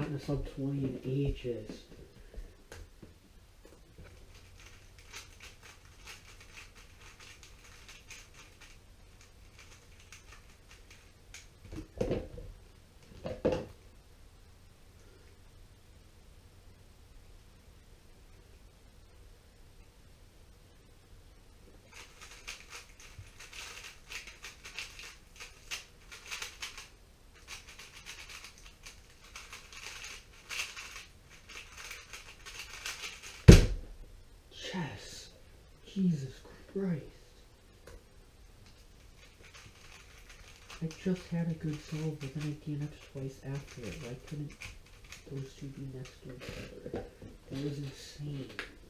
gotten a sub 20 in ages. Chess. Jesus Christ. I just had a good solve, but then I DNF'd twice after it. Why couldn't those two be next to each other? That was insane.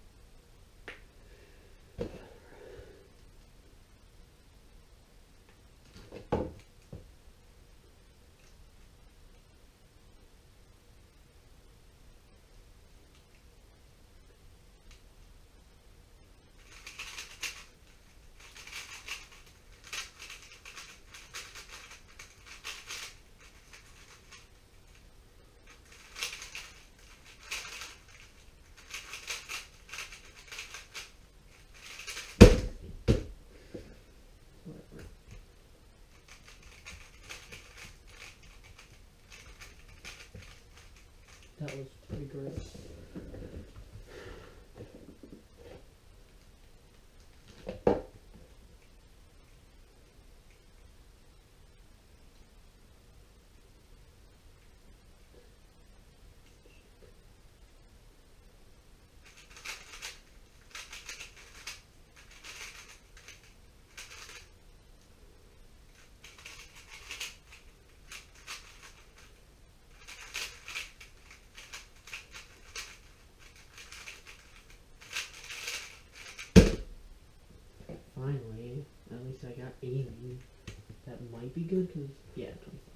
That was pretty gross. Finally, at least I got aiming. That might be good, because, yeah, 25.